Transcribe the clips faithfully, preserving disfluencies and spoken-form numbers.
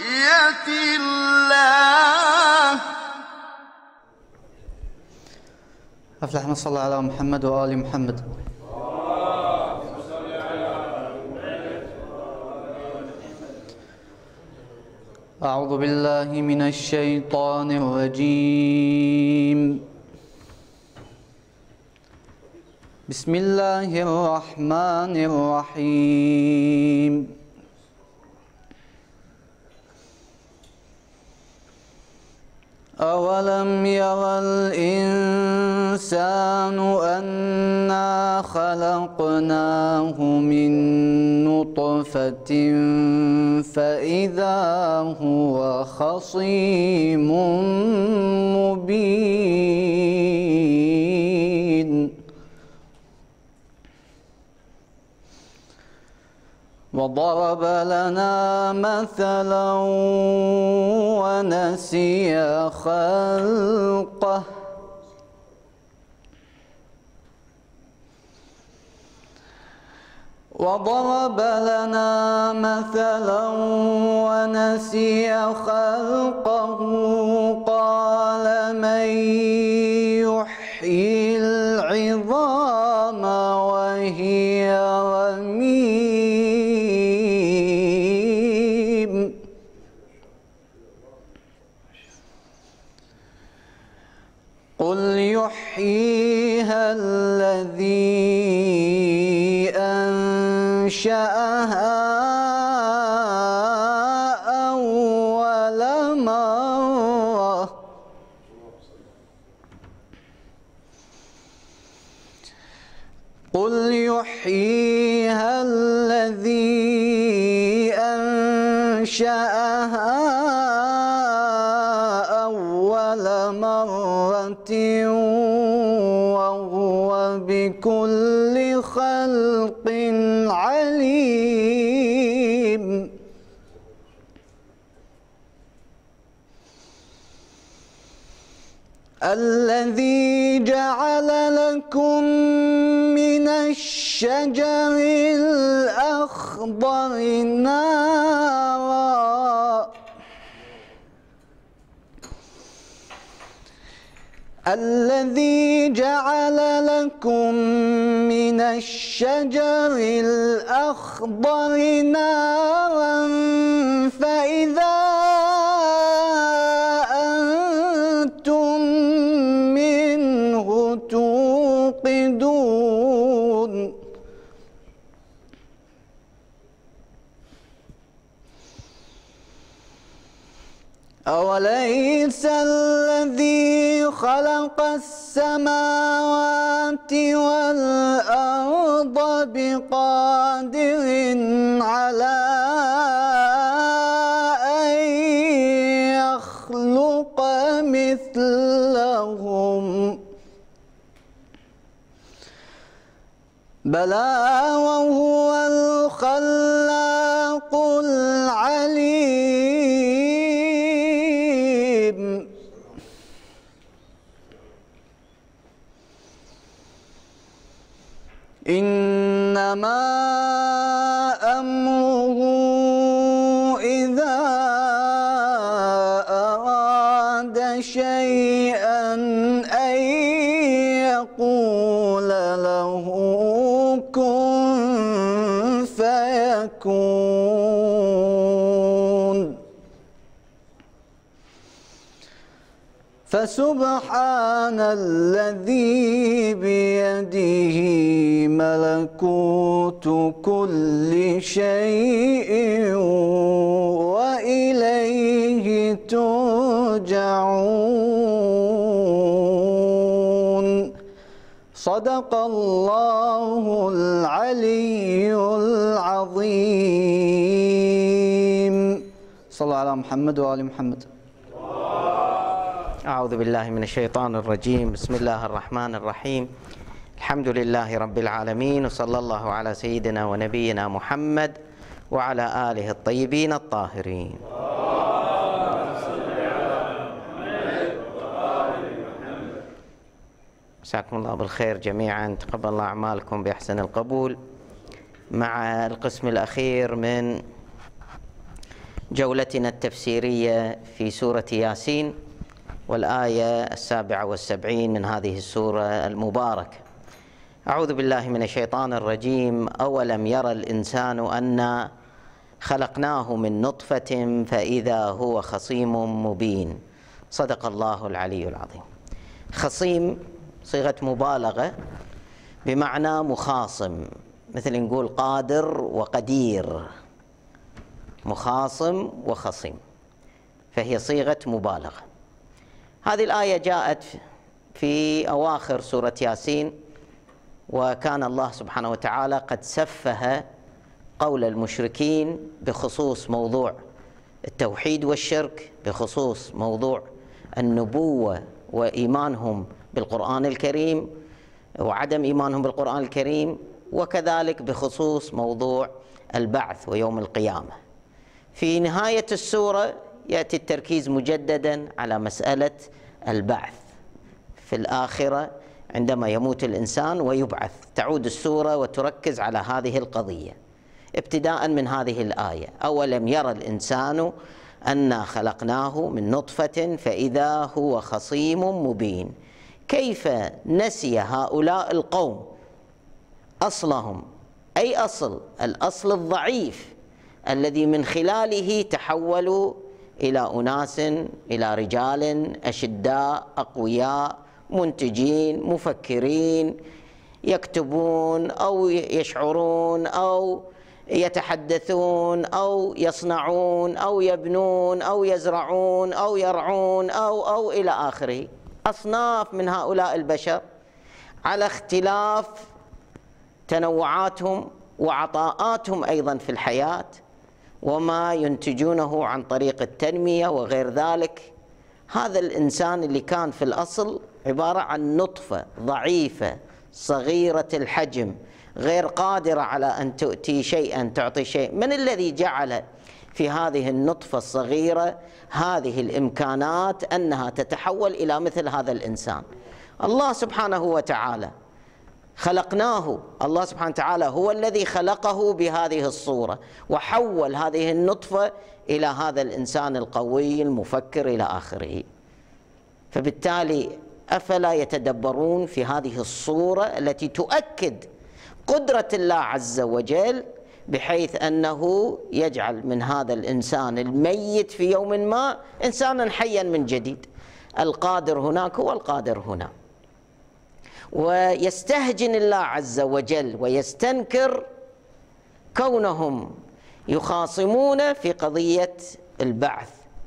خشية الله. أفلحنا صلى على محمد وآل محمد. أعوذ بالله من الشيطان الرجيم. بسم الله الرحمن الرحيم. أولم ير الإنسان أنا خلقناه من نطفة فإذا هو خصيم مبين. وضرب لنا مثلا ونسي خلقه وضرب لنا مثلا ونسي خلقه قال من يحيي العظام وهي رميم. قل يحييها الذي أنشأها أول مرة قل يحييها الذي أنشأها أول مرة وهو بكل خلق عليم. الذي جعل لكم من الشجر الأخضر نارا الذي جعل لكم من الشجر الأخضر نارا فإذا أنتم منه توقدون. أوليس الذي خلق السماوات والأرض بقادر على أن يخلق مثلهم بلى وهو الخلاق العليم. إنما أمره إذا أراد شيئا أن يقول له كن فيكون. فسبحان الذي بيده ملكوت كل شيء وإليه ترجعون. صدق الله العلي العظيم. صلى الله على محمد وآل محمد. أعوذ بالله من الشيطان الرجيم. بسم الله الرحمن الرحيم. الحمد لله رب العالمين، وصلى الله على سيدنا ونبينا محمد وعلى آله الطيبين الطاهرين. مساكم الله بالخير جميعا، تقبل الله أعمالكم بأحسن القبول. مع القسم الأخير من جولتنا التفسيرية في سورة ياسين والآية السابعة والسبعين من هذه السورة المباركة. أعوذ بالله من الشيطان الرجيم. أولم يرى الإنسان أنا خلقناه من نطفة فإذا هو خصيم مبين. صدق الله العلي العظيم. خصيم صيغة مبالغة بمعنى مخاصم، مثل نقول قادر وقدير، مخاصم وخصيم، فهي صيغة مبالغة. هذه الآية جاءت في أواخر سورة ياسين، وكان الله سبحانه وتعالى قد سفه قول المشركين بخصوص موضوع التوحيد والشرك، بخصوص موضوع النبوة وإيمانهم بالقرآن الكريم وعدم إيمانهم بالقرآن الكريم، وكذلك بخصوص موضوع البعث ويوم القيامة. في نهاية السورة يأتي التركيز مجددا على مسألة البعث في الآخرة عندما يموت الإنسان ويبعث. تعود السورة وتركز على هذه القضية ابتداء من هذه الآية: أولم يرى الإنسان أنا خلقناه من نطفة فإذا هو خصيم مبين. كيف نسي هؤلاء القوم أصلهم، أي أصل الأصل الضعيف الذي من خلاله تحولوا إلى أناس، إلى رجال أشداء أقوياء منتجين مفكرين يكتبون أو يشعرون أو يتحدثون أو يصنعون أو يبنون أو يزرعون أو يرعون أو أو إلى آخره. أصناف من هؤلاء البشر على اختلاف تنوعاتهم وعطاءاتهم أيضا في الحياة وما ينتجونه عن طريق التنمية وغير ذلك. هذا الإنسان اللي كان في الأصل عبارة عن نطفة ضعيفة صغيرة الحجم غير قادرة على أن تؤتي شيئا تعطي شيء، من الذي جعل في هذه النطفة الصغيرة هذه الإمكانات أنها تتحول إلى مثل هذا الإنسان؟ الله سبحانه وتعالى. خلقناه، الله سبحانه وتعالى هو الذي خلقه بهذه الصورة وحول هذه النطفة إلى هذا الإنسان القوي المفكر إلى آخره. فبالتالي أفلا يتدبرون في هذه الصورة التي تؤكد قدرة الله عز وجل، بحيث أنه يجعل من هذا الإنسان الميت في يوم ما إنسانا حيا من جديد. القادر هناك هو القادر هنا. ويستهجن الله عز وجل ويستنكر كونهم يخاصمون في قضية البعث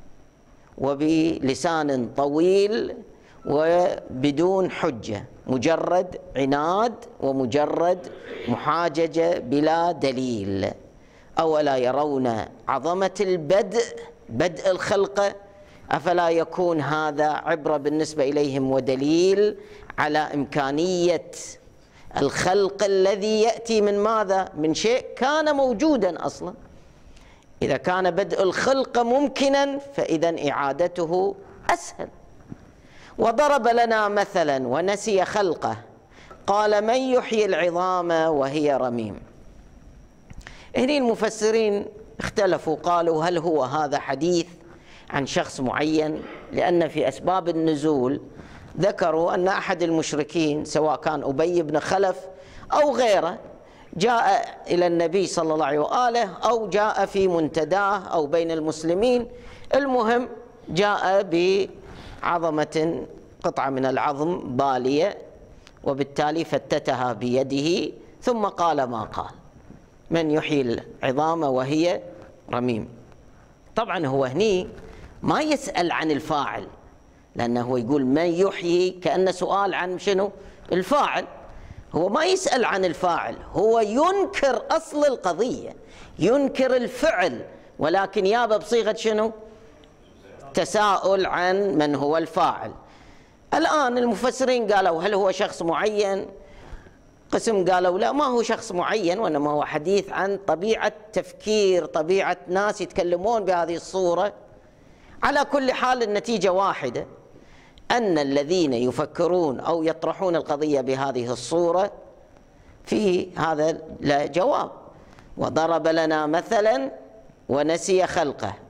وبلسان طويل وبدون حجة، مجرد عناد ومجرد محاججة بلا دليل. أولا يرون عظمة البدء، بدء الخلقة؟ أفلا يكون هذا عبرة بالنسبة إليهم ودليل على إمكانية الخلق الذي يأتي من ماذا؟ من شيء كان موجودا أصلا. إذا كان بدء الخلق ممكنا فإذا إعادته أسهل. وضرب لنا مثلا ونسي خلقه قال من يحيي العظام وهي رميم. هنا المفسرين اختلفوا، قالوا هل هو هذا حديث عن شخص معين؟ لأن في أسباب النزول ذكروا أن أحد المشركين سواء كان أبي بن خلف أو غيره جاء إلى النبي صلى الله عليه وآله أو جاء في منتداه أو بين المسلمين، المهم جاء بعظمة قطعة من العظم بالية وبالتالي فتتها بيده ثم قال ما قال: من يحيي العظام وهي رميم. طبعا هو هني ما يسأل عن الفاعل، لأنه يقول من يحيي كأن سؤال عن شنو؟ الفاعل. هو ما يسأل عن الفاعل، هو ينكر أصل القضية، ينكر الفعل، ولكن يابا بصيغة شنو؟ تساؤل عن من هو الفاعل. الآن المفسرين قالوا هل هو شخص معين؟ قسم قالوا لا، ما هو شخص معين، وإنما هو حديث عن طبيعة تفكير، طبيعة ناس يتكلمون بهذه الصورة. على كل حال النتيجة واحدة، أن الذين يفكرون أو يطرحون القضية بهذه الصورة في هذا لا جواب. وضرب لنا مثلا ونسي خلقه،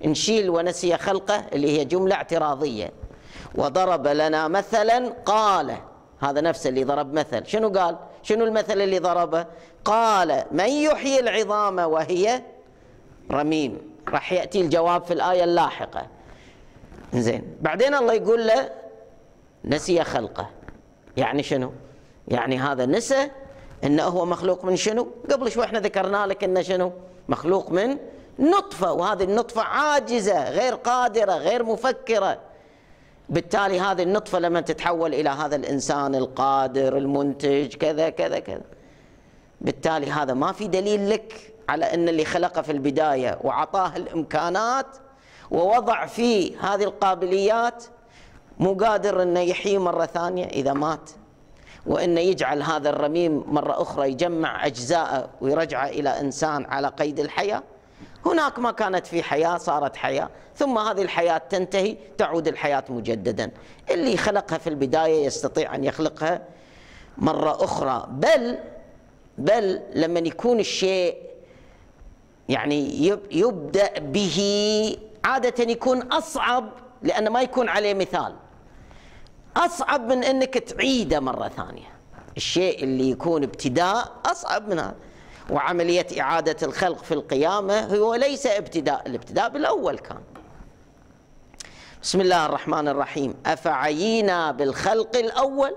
نشيل ونسي خلقه اللي هي جملة اعتراضية. وضرب لنا مثلا قال، هذا نفسه اللي ضرب مثل. شنو قال؟ شنو المثل اللي ضربه؟ قال من يحيي العظام وهي رميم. راح يأتي الجواب في الآية اللاحقة. زين، بعدين الله يقول له نسي خلقه. يعني شنو؟ يعني هذا نسى انه هو مخلوق من شنو؟ قبل شوي احنا ذكرنا لك انه شنو؟ مخلوق من نطفة، وهذه النطفة عاجزة غير قادرة غير مفكرة. بالتالي هذه النطفة لما تتحول إلى هذا الإنسان القادر المنتج كذا كذا كذا، بالتالي هذا ما في دليل لك على أن اللي خلقه في البداية وعطاه الإمكانات ووضع فيه هذه القابليات مو قادر أنه يحيي مرة ثانية إذا مات، وأنه يجعل هذا الرميم مرة أخرى يجمع أجزاءه ويرجعه إلى إنسان على قيد الحياة. هناك ما كانت في حياة صارت حياة، ثم هذه الحياة تنتهي تعود الحياة مجددا. اللي خلقها في البداية يستطيع أن يخلقها مرة أخرى. بل بل لما يكون الشيء يعني يبدأ به عادة يكون أصعب، لأن ما يكون عليه مثال، أصعب من أنك تعيده مرة ثانية. الشيء اللي يكون ابتداء أصعب من هذا. وعملية إعادة الخلق في القيامة هو ليس ابتداء، الابتداء بالأول كان. بسم الله الرحمن الرحيم. أفعينا بالخلق الأول؟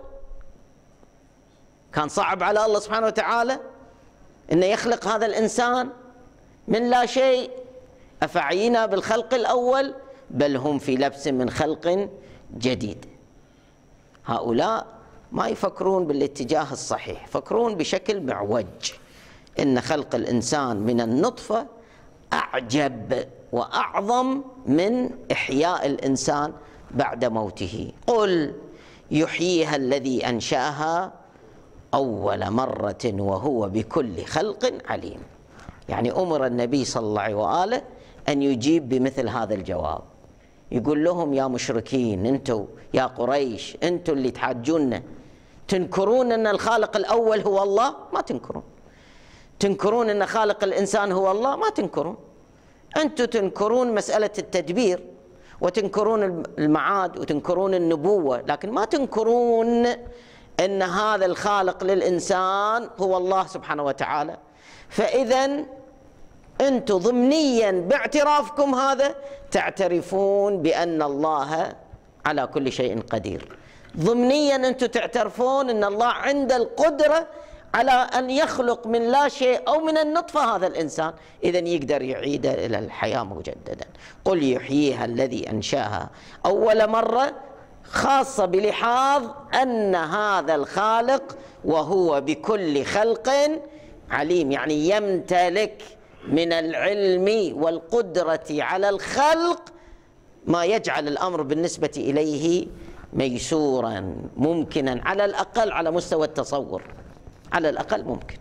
كان صعب على الله سبحانه وتعالى أنه يخلق هذا الإنسان من لا شيء؟ أفعينا بالخلق الأول بل هم في لبس من خلق جديد. هؤلاء ما يفكرون بالاتجاه الصحيح، يفكرون بشكل معوج. إن خلق الإنسان من النطفة أعجب وأعظم من إحياء الإنسان بعد موته. قل يحييها الذي أنشأها أول مرة وهو بكل خلق عليم. يعني أمر النبي صلى الله عليه وآله أن يجيب بمثل هذا الجواب. يقول لهم يا مشركين، أنتوا يا قريش، أنتوا اللي تحاجون تنكرون أن الخالق الأول هو الله؟ ما تنكرون. تنكرون أن خالق الإنسان هو الله؟ ما تنكرون. أنتم تنكرون مسألة التدبير وتنكرون المعاد وتنكرون النبوة، لكن ما تنكرون أن هذا الخالق للإنسان هو الله سبحانه وتعالى. فإذا أنتم ضمنيا باعترافكم هذا تعترفون بأن الله على كل شيء قدير. ضمنيا أنتم تعترفون أن الله عنده القدرة على أن يخلق من لا شيء أو من النطفة هذا الإنسان، إذن يقدر يعيده إلى الحياة مجددا. قل يحييها الذي أنشأها أول مرة، خاصة بلحاظ أن هذا الخالق وهو بكل خلق عليم، يعني يمتلك من العلم والقدرة على الخلق ما يجعل الأمر بالنسبة إليه ميسورا ممكنا، على الأقل على مستوى التصور، على الأقل ممكن.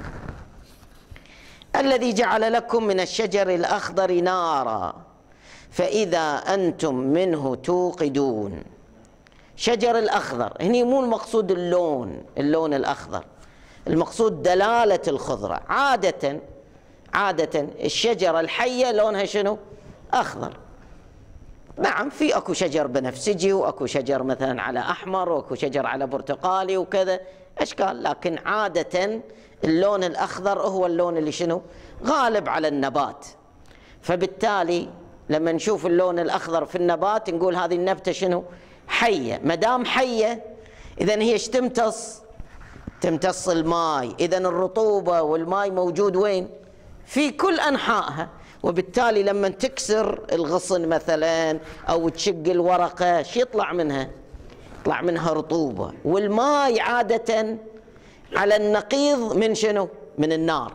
الذي جعل لكم من الشجر الأخضر نارا فإذا أنتم منه توقدون. شجر الأخضر هني مو المقصود اللون، اللون الأخضر، المقصود دلالة الخضرة. عادة عادة الشجرة الحية لونها شنو؟ أخضر. نعم، في أكو شجر بنفسجي وأكو شجر مثلا على أحمر وأكو شجر على برتقالي وكذا أشكال، لكن عادة اللون الأخضر هو اللون اللي شنو؟ غالب على النبات. فبالتالي لما نشوف اللون الأخضر في النبات نقول هذه النبتة شنو؟ حية. مدام حية إذن هي ايش تمتص؟ تمتص الماء. إذن الرطوبة والماء موجود وين؟ في كل أنحائها. وبالتالي لما تكسر الغصن مثلا أو تشق الورقة شو يطلع منها؟ يطلع منها رطوبة. والماء عادة على النقيض من شنو؟ من النار.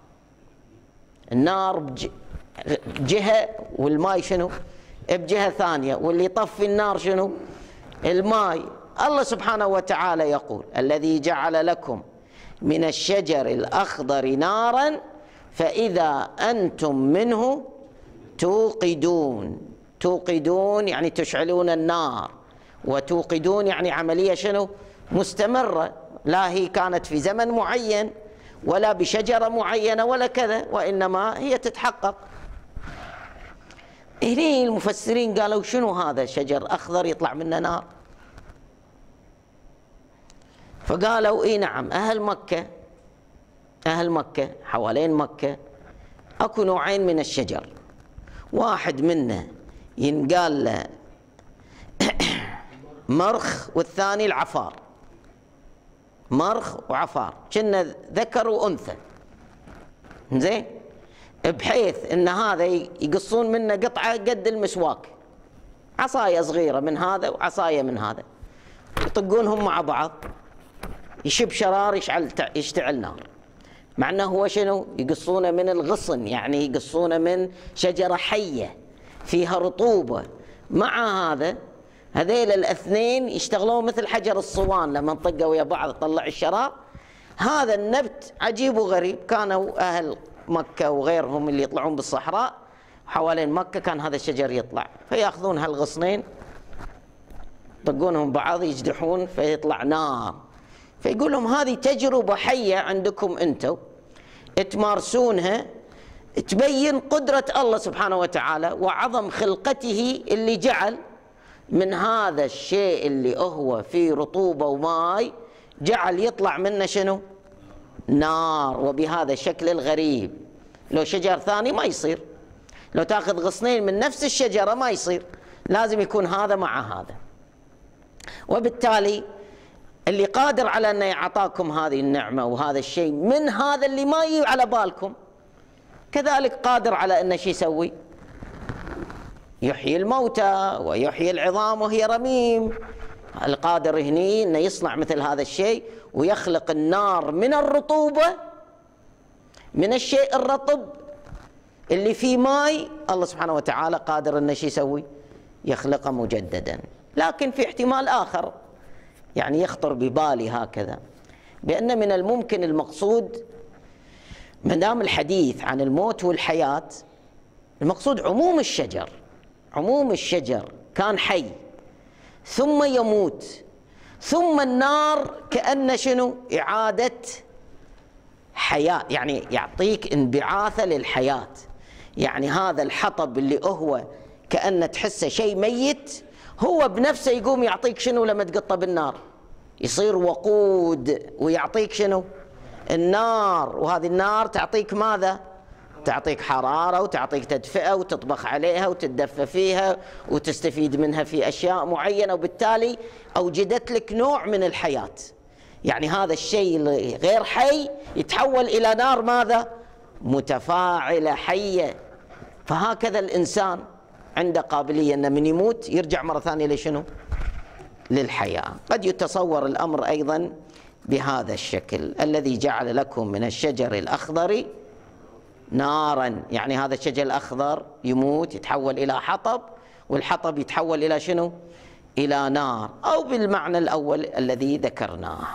النار بجهة والماء شنو؟ بجهة ثانية. واللي يطفي النار شنو؟ الماء. الله سبحانه وتعالى يقول الذي جعل لكم من الشجر الأخضر نارا فإذا أنتم منه توقدون. توقدون يعني تشعلون النار، وتوقدون يعني عملية شنو؟ مستمرة، لا هي كانت في زمن معين ولا بشجرة معينة ولا كذا، وإنما هي تتحقق. هني المفسرين قالوا شنو هذا شجر أخضر يطلع منه نار؟ فقالوا إيه نعم، أهل مكة أهل مكة حوالين مكة أكو نوعين من الشجر، واحد منه ينقال له مرخ والثاني العفار، مرخ وعفار كنا ذكر وأنثى، زين، بحيث ان هذا يقصون منه قطعه قد المسواك، عصايه صغيره من هذا وعصايه من هذا، يطقونهم مع بعض يشب شرار يشعل يشتعل نار. مع انه هو شنو؟ يقصونه من الغصن، يعني يقصونه من شجره حيه فيها رطوبه. مع هذا هذيل الاثنين يشتغلون مثل حجر الصوان، لما نطقه ويا بعض طلع الشرار. هذا النبت عجيب وغريب، كانوا اهل مكة وغيرهم اللي يطلعون بالصحراء حوالين مكة كان هذا الشجر يطلع، فياخذون هالغصنين يطقونهم بعض يجدحون فيطلع نار. فيقول لهم هذه تجربة حية عندكم انتم تمارسونها، تبين قدرة الله سبحانه وتعالى وعظم خلقته اللي جعل من هذا الشيء اللي هو فيه رطوبة وماء جعل يطلع منه شنو؟ نار، وبهذا الشكل الغريب. لو شجر ثاني ما يصير، لو تاخذ غصنين من نفس الشجرة ما يصير، لازم يكون هذا مع هذا. وبالتالي اللي قادر على أن يعطاكم هذه النعمة وهذا الشيء من هذا اللي ما يجي على بالكم، كذلك قادر على أن شي يسوي؟ يحيي الموتى ويحيي العظام وهي رميم. القادر هني أنه يصنع مثل هذا الشيء ويخلق النار من الرطوبة، من الشيء الرطب اللي فيه ماء. الله سبحانه وتعالى قادر أنه شي يسوي؟ يخلقه مجددا. لكن في احتمال آخر يعني يخطر ببالي هكذا، بأن من الممكن المقصود ما دام الحديث عن الموت والحياة، المقصود عموم الشجر. عموم الشجر كان حي ثم يموت، ثم النار كأن شنو؟ إعادة حياة، يعني يعطيك انبعاثة للحياة. يعني هذا الحطب اللي هو كأن تحسه شيء ميت، هو بنفسه يقوم يعطيك شنو لما تقطه بالنار؟ يصير وقود ويعطيك شنو؟ النار. وهذه النار تعطيك ماذا؟ تعطيك حرارة وتعطيك تدفئة وتطبخ عليها وتتدفى فيها وتستفيد منها في أشياء معينة، وبالتالي أوجدت لك نوع من الحياة. يعني هذا الشيء غير حي يتحول إلى نار ماذا؟ متفاعلة حية. فهكذا الإنسان عنده قابلية أن من يموت يرجع مرة ثانية لشنو؟ للحياة. قد يتصور الأمر أيضا بهذا الشكل: الذي جعل لكم من الشجر الأخضر نارا، يعني هذا الشجر الأخضر يموت يتحول إلى حطب، والحطب يتحول إلى شنو؟ إلى نار، أو بالمعنى الأول الذي ذكرناه.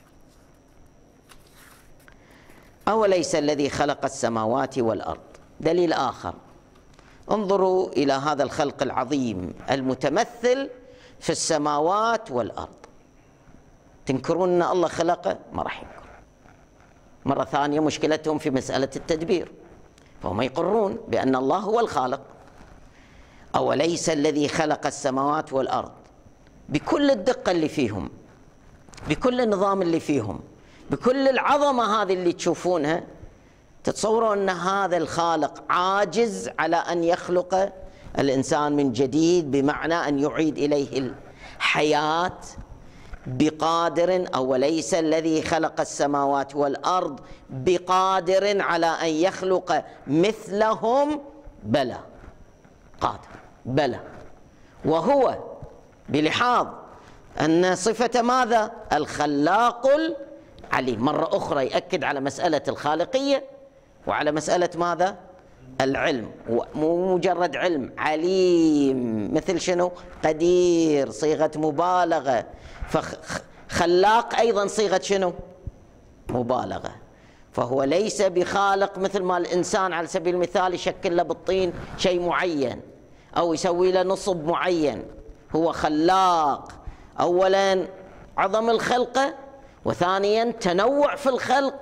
أوليس الذي خلق السماوات والأرض. دليل آخر: انظروا إلى هذا الخلق العظيم المتمثل في السماوات والأرض. تنكرون أن الله خلقه؟ ما راح ينكر. مرة ثانية مشكلتهم في مسألة التدبير، فهم يقرون بأن الله هو الخالق. أوليس الذي خلق السماوات والأرض بكل الدقة اللي فيهم، بكل النظام اللي فيهم، بكل العظمة هذه اللي تشوفونها، تتصورون أن هذا الخالق عاجز على أن يخلق الإنسان من جديد، بمعنى أن يعيد إليه الحياة؟ بقادر. أوليس الذي خلق السماوات والأرض بقادر على أن يخلق مثلهم؟ بلى، قادر، بلى. وهو بلحاظ أن صفة ماذا؟ الخلاق العليم. مرة أخرى يأكد على مسألة الخالقية وعلى مسألة ماذا؟ العلم. مو مجرد علم، عليم. مثل شنو؟ قدير، صيغة مبالغة. فخلاق أيضا صيغة شنو؟ مبالغة. فهو ليس بخالق مثل ما الإنسان على سبيل المثال يشكل له بالطين شيء معين أو يسوي له نصب معين. هو خلاق. أولا عظم الخلقة، وثانيا تنوع في الخلق،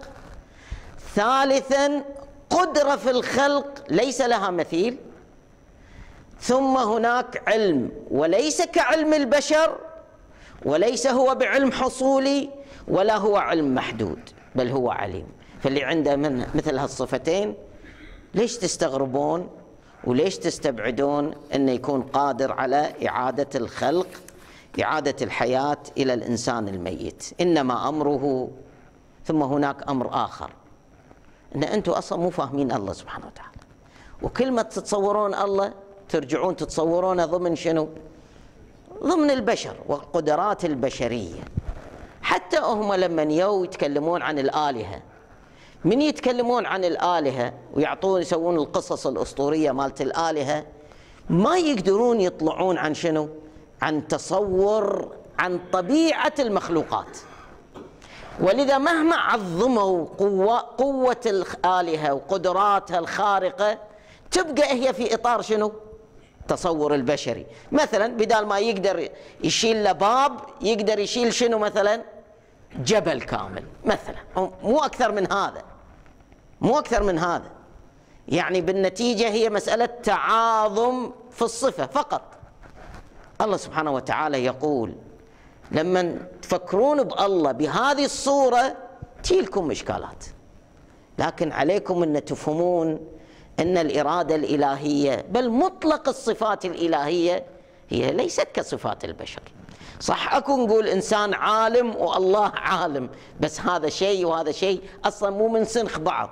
ثالثا قدرة في الخلق ليس لها مثيل، ثم هناك علم وليس كعلم البشر، وليس هو بعلم حصولي ولا هو علم محدود، بل هو عليم. فاللي عنده من مثل هالصفتين ليش تستغربون وليش تستبعدون أنه يكون قادر على إعادة الخلق، إعادة الحياة إلى الإنسان الميت؟ إنما أمره. ثم هناك أمر آخر، أن أنتم أصلا مو فاهمين الله سبحانه وتعالى، وكل ما تتصورون الله ترجعون تتصورونه ضمن شنو؟ ضمن البشر والقدرات البشرية. حتى هم لما يو يتكلمون عن الآلهة، من يتكلمون عن الآلهة ويعطون يسوون القصص الأسطورية مالت الآلهة، ما يقدرون يطلعون عن شنو؟ عن تصور عن طبيعة المخلوقات. ولذا مهما عظموا قوة, قوة الآلهة وقدراتها الخارقة، تبقى هي في إطار شنو؟ تصور البشري. مثلا بدال ما يقدر يشيل لباب، يقدر يشيل شنو مثلا؟ جبل كامل مثلا، مو أكثر من هذا، مو أكثر من هذا. يعني بالنتيجة هي مسألة تعاظم في الصفة فقط. الله سبحانه وتعالى يقول لما تفكرون بالله بهذه الصورة تجيلكم إشكالات، لكن عليكم أن تفهمون أن الإرادة الإلهية بل مطلق الصفات الإلهية هي ليست كصفات البشر. صح أكو نقول إنسان عالم والله عالم، بس هذا شيء وهذا شيء أصلا مو من سنخ بعض.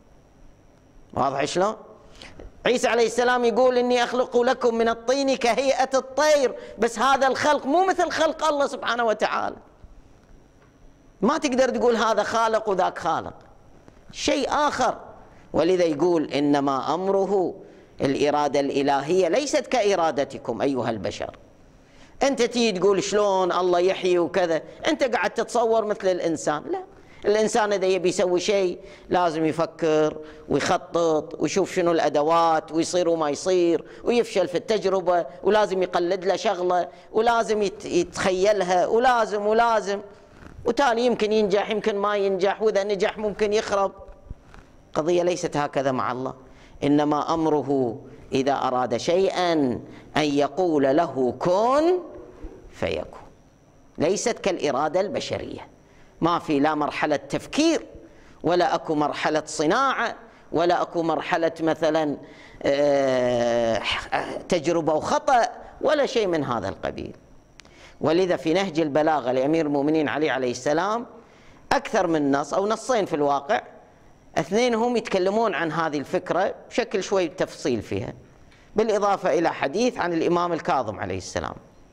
واضح شلون؟ عيسى عليه السلام يقول إني أخلق لكم من الطين كهيئة الطير، بس هذا الخلق مو مثل خلق الله سبحانه وتعالى. ما تقدر تقول هذا خالق وذاك خالق، شيء آخر. ولذا يقول إنما أمره، الإرادة الإلهية ليست كإرادتكم أيها البشر. أنت تيجي تقول شلون الله يحيي وكذا، أنت قاعد تتصور مثل الإنسان. لا، الإنسان إذا يبي يسوي شيء لازم يفكر ويخطط ويشوف شنو الأدوات ويصير وما يصير، ويفشل في التجربة، ولازم يقلد له شغلة، ولازم يتخيلها، ولازم ولازم وتالي يمكن ينجح يمكن ما ينجح، وإذا نجح ممكن يخرب. قضية ليست هكذا مع الله. إنما أمره إذا أراد شيئا أن يقول له كن فيكون. ليست كالإرادة البشرية، ما في لا مرحلة تفكير ولا أكو مرحلة صناعة ولا أكو مرحلة مثلا تجربة وخطأ ولا شيء من هذا القبيل. ولذا في نهج البلاغة لأمير المؤمنين علي عليه السلام أكثر من نص أو نصين في الواقع، اثنين هم يتكلمون عن هذه الفكرة بشكل شوي تفصيل فيها، بالإضافة إلى حديث عن الإمام الكاظم عليه السلام.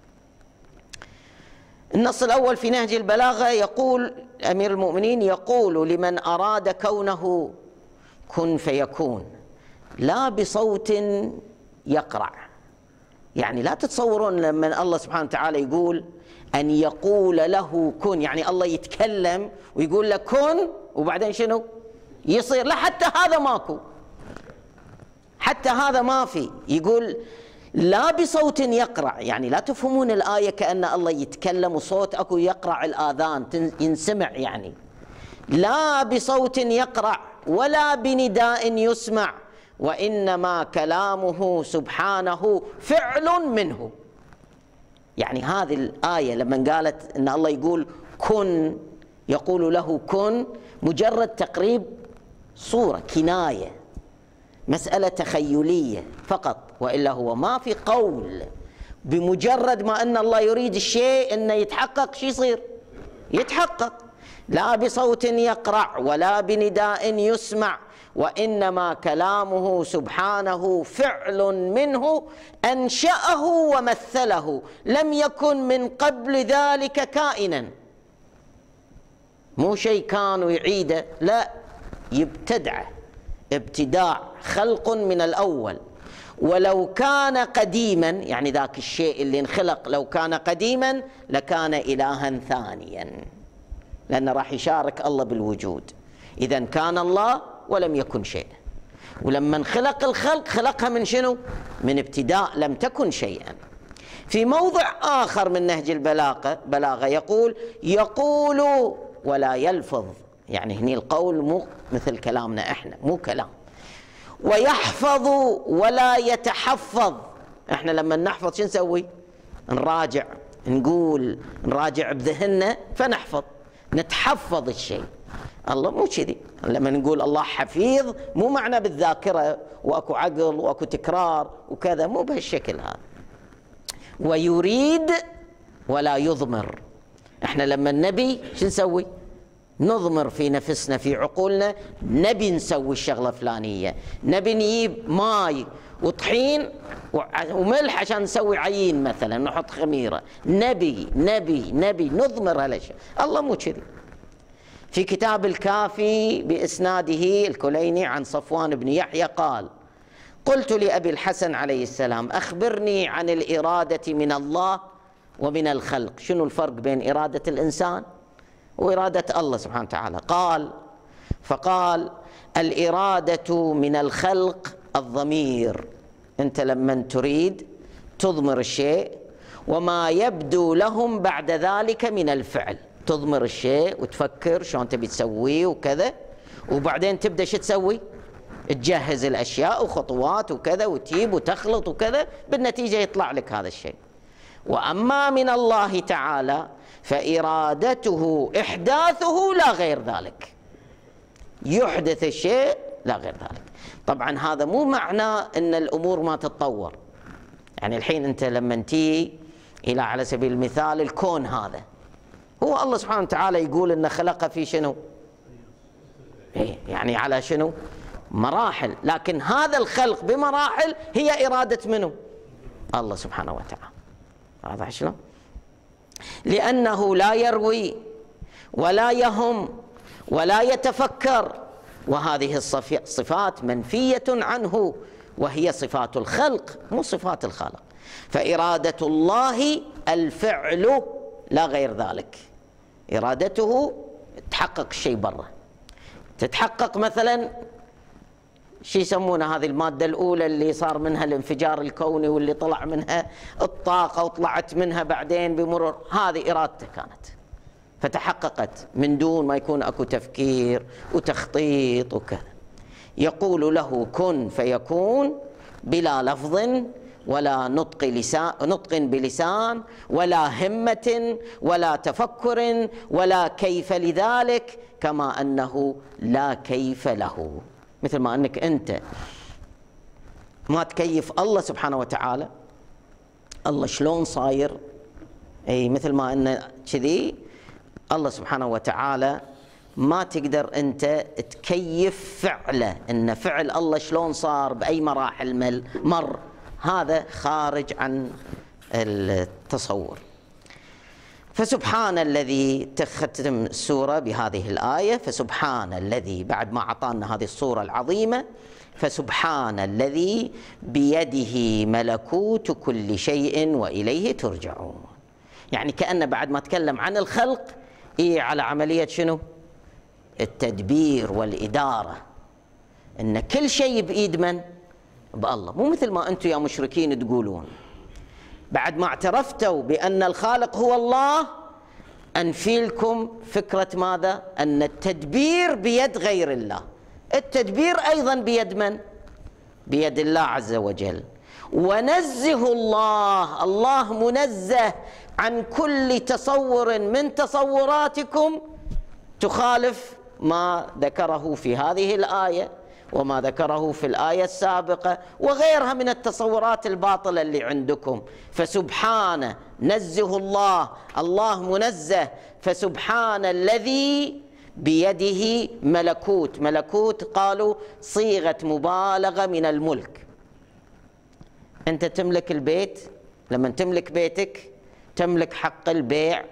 النص الأول في نهج البلاغة يقول أمير المؤمنين يقول لمن أراد كونه كن فيكون لا بصوت يقرع. يعني لا تتصورون لما الله سبحانه وتعالى يقول أن يقول له كن، يعني الله يتكلم ويقول له كن وبعدين شنو يصير. لا، حتى هذا ماكو، حتى هذا ما في. يقول لا بصوت يقرع، يعني لا تفهمون الآية كأن الله يتكلم وصوت أكو يقرع الآذان ينسمع، يعني لا بصوت يقرع ولا بنداء يسمع، وإنما كلامه سبحانه فعل منه. يعني هذه الآية لما قالت أن الله يقول كن، يقول له كن، مجرد تقريب صورة، كناية، مسألة تخيلية فقط، وإلا هو ما في قول. بمجرد ما أن الله يريد الشيء أنه يتحقق، شو يصير؟ يتحقق. لا بصوت يقرع ولا بنداء يسمع، وإنما كلامه سبحانه فعل منه أنشأه ومثله، لم يكن من قبل ذلك كائنا. مو شيء كان ويعيده، لا، يبتدعه ابتداع، خلق من الأول. ولو كان قديما، يعني ذاك الشيء اللي انخلق لو كان قديما لكان إلها ثانيا، لأنه راح يشارك الله بالوجود. إذا كان الله ولم يكن شيء. ولما انخلق الخلق خلقها من شنو؟ من ابتداء، لم تكن شيئا. في موضع آخر من نهج البلاغة بلاغة يقول يقول ولا يلفظ، يعني هني القول مو مثل كلامنا احنا، مو كلام. ويحفظ ولا يتحفظ، احنا لما نحفظ شو نسوي؟ نراجع، نقول نراجع بذهننا فنحفظ، نتحفظ الشيء. الله مو كذي، لما نقول الله حفيظ مو معنى بالذاكرة واكو عقل واكو تكرار وكذا، مو بهالشكل هذا. ويريد ولا يضمر. احنا لما نبي شو نسوي؟ نضمر في نفسنا في عقولنا، نبي نسوي الشغلة فلانية، نبي نجيب ماي وطحين وملح عشان نسوي عيين مثلا، نحط خميرة، نبي نبي نبي نضمر هالاشياء. الله مو كذي. في كتاب الكافي بإسناده الكليني عن صفوان بن يحيى قال: قلت لأبي الحسن عليه السلام: أخبرني عن الإرادة من الله ومن الخلق، شنو الفرق بين إرادة الإنسان وإرادة الله سبحانه وتعالى؟ قال فقال: الإرادة من الخلق الضمير، أنت لما تريد تضمر الشيء وما يبدو لهم بعد ذلك من الفعل، تضمر الشيء وتفكر شلون تبي تسويه وكذا، وبعدين تبدأ شو تسوي؟ تجهز الأشياء وخطوات وكذا وتجيب وتخلط وكذا، بالنتيجة يطلع لك هذا الشيء. وأما من الله تعالى فإرادته إحداثه لا غير ذلك، يحدث الشيء لا غير ذلك. طبعا هذا مو معناه أن الأمور ما تتطور. يعني الحين أنت لما تيجي إلى على سبيل المثال الكون هذا، هو الله سبحانه وتعالى يقول أنه خلق في شنو؟ إيه يعني على شنو؟ مراحل، لكن هذا الخلق بمراحل هي إرادة منه؟ الله سبحانه وتعالى. واضح شلون؟ لأنه لا يروي ولا يهم ولا يتفكر، وهذه الصفات منفية عنه، وهي صفات الخلق مو صفات الخالق. فإرادة الله الفعل لا غير ذلك، إرادته تحقق شيء برا، تتحقق مثلا شو يسمونها هذه المادة الأولى اللي صار منها الانفجار الكوني واللي طلع منها الطاقة وطلعت منها بعدين بمرور، هذه إرادته كانت فتحققت من دون ما يكون أكو تفكير وتخطيط وكذا. يقول له كن فيكون بلا لفظ ولا نطق لسان نطق بلسان ولا همة ولا تفكر ولا كيف لذلك، كما أنه لا كيف له. مثل ما أنك أنت ما تكيف الله سبحانه وتعالى، الله شلون صاير، أي مثل ما أن كذي الله سبحانه وتعالى ما تقدر أنت تكيف فعله، أن فعل الله شلون صار بأي مراحل مر، هذا خارج عن التصور. فسبحان الذي، تختم السورة بهذه الآية: فسبحان الذي، بعد ما أعطانا هذه الصورة العظيمة، فسبحان الذي بيده ملكوت كل شيء وإليه ترجعون. يعني كأن بعد ما تكلم عن الخلق إيه على عملية شنو؟ التدبير والإدارة، إن كل شيء بإيد من؟ بالله. مو مثل ما أنتم يا مشركين تقولون بعد ما اعترفتوا بأن الخالق هو الله، أنفي لكم فكرة ماذا؟ أن التدبير بيد غير الله. التدبير أيضا بيد من؟ بيد الله عز وجل. ونزه الله، الله منزه عن كل تصور من تصوراتكم تخالف ما ذكره في هذه الآية وما ذكره في الآية السابقة وغيرها من التصورات الباطلة اللي عندكم. فسبحانه، نزه الله، الله منزه. فسبحان الذي بيده ملكوت، ملكوت قالوا صيغة مبالغة من الملك. أنت تملك البيت، لما تملك بيتك تملك حق البيع،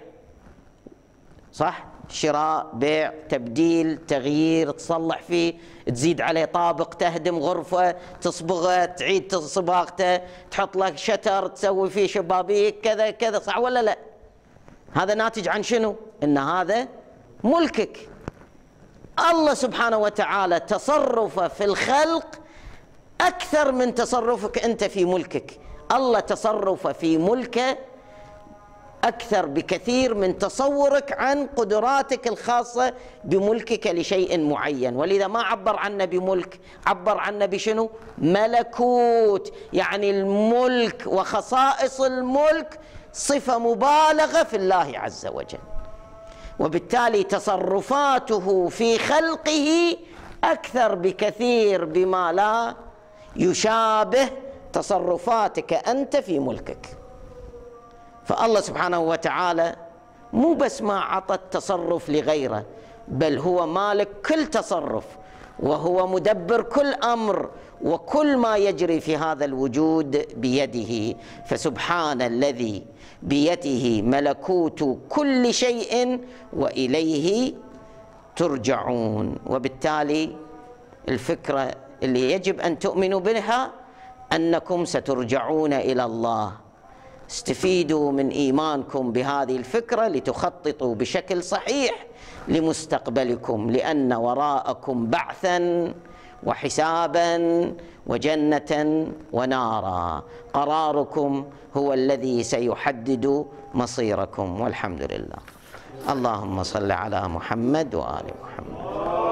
صح؟ شراء، بيع، تبديل، تغيير، تصلح فيه، تزيد عليه طابق، تهدم غرفة، تصبغه، تعيد صباغته، تحط لك شتر، تسوي فيه شبابيك، كذا كذا، صح ولا لا؟ هذا ناتج عن شنو؟ إن هذا ملكك. الله سبحانه وتعالى تصرفه في الخلق أكثر من تصرفك أنت في ملكك. الله تصرفه في ملكه أكثر بكثير من تصورك عن قدراتك الخاصة بملكك لشيء معين. ولذا ما عبر عنا بملك، عبر عنا بشنو؟ ملكوت. يعني الملك وخصائص الملك صفة مبالغة في الله عز وجل، وبالتالي تصرفاته في خلقه أكثر بكثير بما لا يشابه تصرفاتك أنت في ملكك. فالله سبحانه وتعالى مو بس ما عطى التصرف لغيره، بل هو مالك كل تصرف، وهو مدبر كل أمر، وكل ما يجري في هذا الوجود بيده. فسبحان الذي بيده ملكوت كل شيء وإليه ترجعون. وبالتالي الفكرة اللي يجب أن تؤمنوا بها أنكم سترجعون إلى الله. استفيدوا من إيمانكم بهذه الفكرة لتخططوا بشكل صحيح لمستقبلكم، لأن وراءكم بعثا وحسابا وجنة ونارا. قراركم هو الذي سيحدد مصيركم، والحمد لله. اللهم صل على محمد وآل محمد.